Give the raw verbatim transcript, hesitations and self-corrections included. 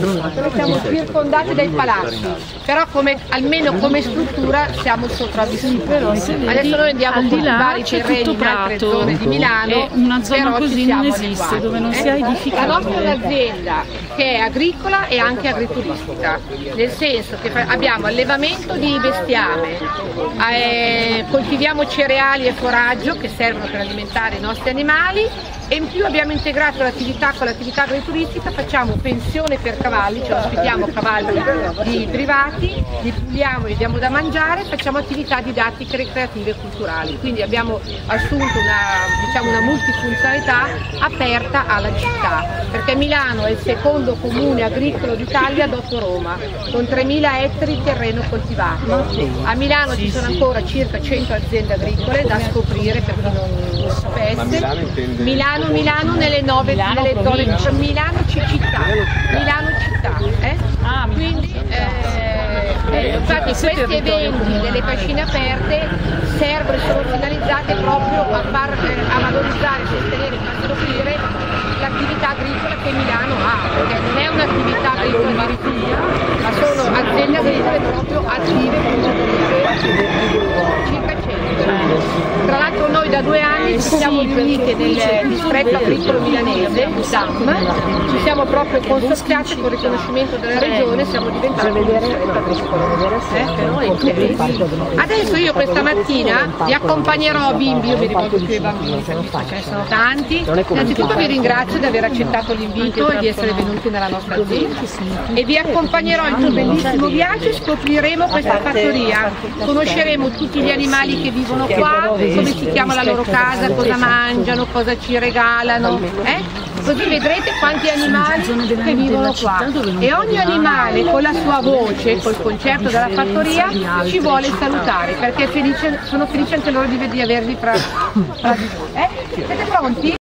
siamo circondati dai palazzi, però come, almeno come struttura siamo sopravvissuti. Adesso noi andiamo al a di là coltivare i c'è terreni tutto in altre prato, zone di Milano, e una zona però così ci siamo non esiste, adeguati, dove non eh? si è edificato. La nostra è un'azienda che è agricola e anche agrituristica, nel senso che abbiamo allevamento di bestiame, eh, coltiviamo cereali e foraggio che servono per alimentare i nostri animali, e in più abbiamo integrato l'attività con l'attività agrituristica, facciamo pensione per cavalli, cioè ospitiamo cavalli di privati, li puliamo, li diamo da mangiare, facciamo attività didattiche, ricreative e culturali. Quindi abbiamo assunto una, diciamo, una multifunzionalità aperta alla città, perché Milano è il secondo comune agricolo d'Italia dopo Roma, con tremila ettari di terreno coltivato. A Milano ci sono ancora circa cento aziende agricole da scoprire per chi non lo sapesse. Milano Milano nelle nove nelle zone, Milano città, Milano città, eh? Quindi eh, eh, infatti questi eventi delle cascine aperte servono e sono finalizzate proprio a, far, eh, a valorizzare, sostenere e far scoprire l'attività agricola che Milano ha, perché non è un'attività agricola di rifugia, ma sono aziende agricole proprio attive circa cento. Tra l'altro noi da due anni ci siamo riuniti nel distretto agricolo milanese, D A M, ci siamo proprio consorziati con il riconoscimento della regione, siamo diventati un distretto agricolo. Eh? Adesso io questa mattina vi accompagnerò bimbi, io mi ricordo più i bambini, ce ne sono tanti. Innanzitutto vi ringrazio di aver accettato l'invito e di essere venuti nella nostra azienda e vi accompagnerò in un bellissimo viaggio e scopriremo questa fattoria, conosceremo tutti gli animali che vivono qua, come si chiama la loro casa, cosa mangiano, cosa ci regalano, eh? Così vedrete quanti animali che vivono qua, e ogni animale con la sua voce, col concerto della fattoria, ci vuole salutare, perché felice, sono felice anche loro di, di avervi fra, fra di voi. Eh? Siete pronti?